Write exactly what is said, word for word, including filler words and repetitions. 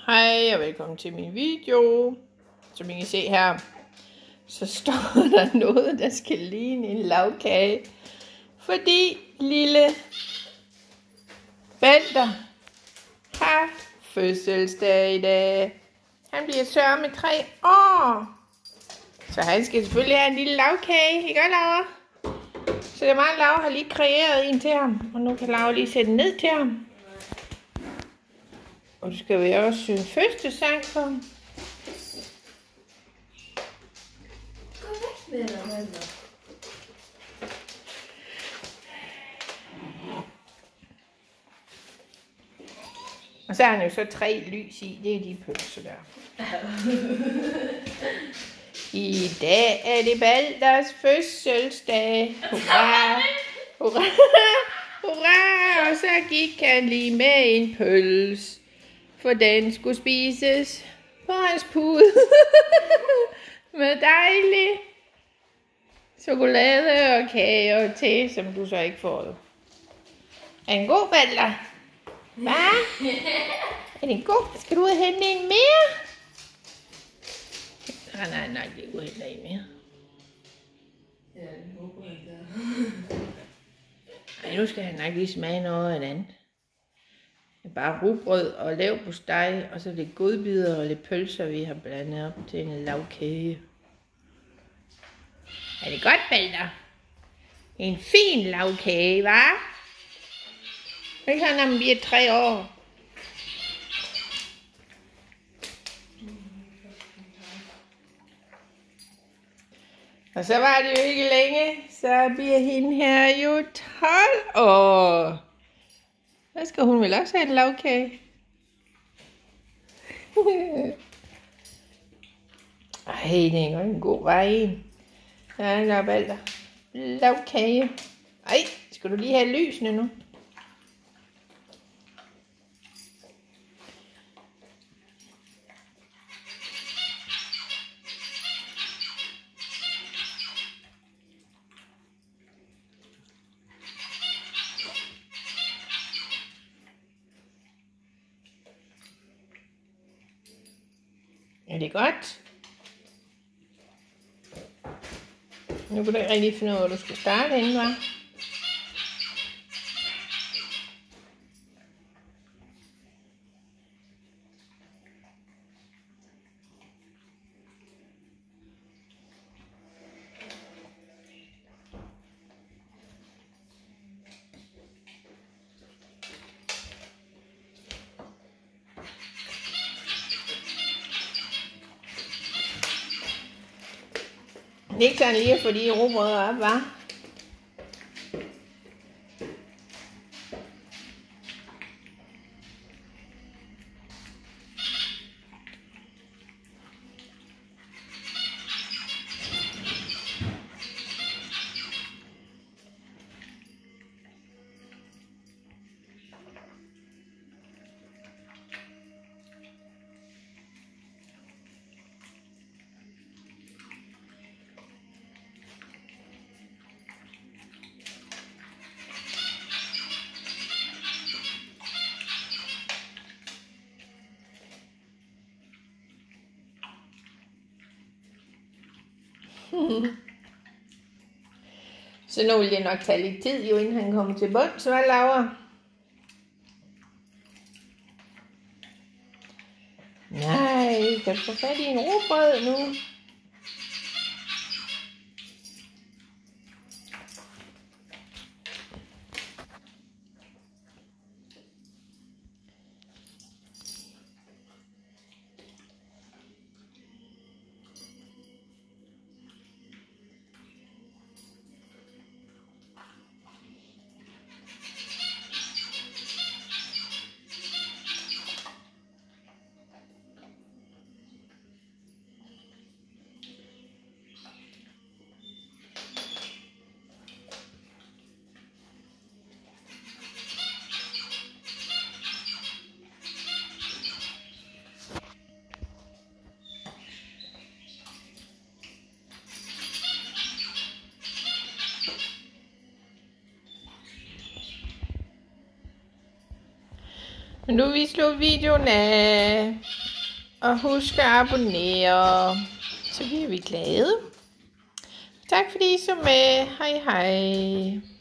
Hej og velkommen til min video. Som I kan se her, så står der noget, der skal ligne en lagkage. Fordi lille Balder har fødselsdag i dag. Han bliver sørme tre år. Så han skal selvfølgelig have en lille lagkage, ikke Laura? Så det er meget, Laura har lige kreeret en til ham. Og nu kan Laura lige sætte den ned til ham. Og du skal jo også synge første sang for ham. Gå væk med dig, Valder. Og så har han jo så tre lys i. Det er de pølser der. I dag er det Balders fødselsdag. Hurra! Hurra! Hurra! Og så gik han lige med en pøls. For den skulle spises på hans pude. Med dejlig chokolade og kage og te, som du så ikke får. Er en god, Balder? Hvad? Er det god? Skal du ud og hente en mere? Nej, nej, nej, det er ud og hente en mere. Ja, det håber jeg ikke. Ej, nu skal han nok lige smage noget af det andet. Det er bare rugbrød og leverpostej, og så lidt godbidder og lidt pølser, vi har blandet op til en lagkage. Er det godt, Balder? En fin lagkage, hva'? Ikke sådan, når vi er tre år. Og så var det jo ikke længe, så bliver hende her jo tolv år. Så skal hun vel også have en lagkage. Ej, det er en god vej ind. Ja, der er Balder. Lagkage. Ej, skal du lige have lysene nu? Er det godt? Nu kunne du ikke rigtig finde ud af, hvor du skulle starte henne, hva'? Det er ikke sådan lige at få de rugbrødder op, hva'? Så nu vil det nok tage lidt tid, jo inden han kommer til bund, så hvad, Laura? Nej, kan du få fat i en rugbrød nu? Men nu vil vi slå videoen af. Og husk at abonnere. Så bliver vi glade. Tak fordi I så med. Hej hej.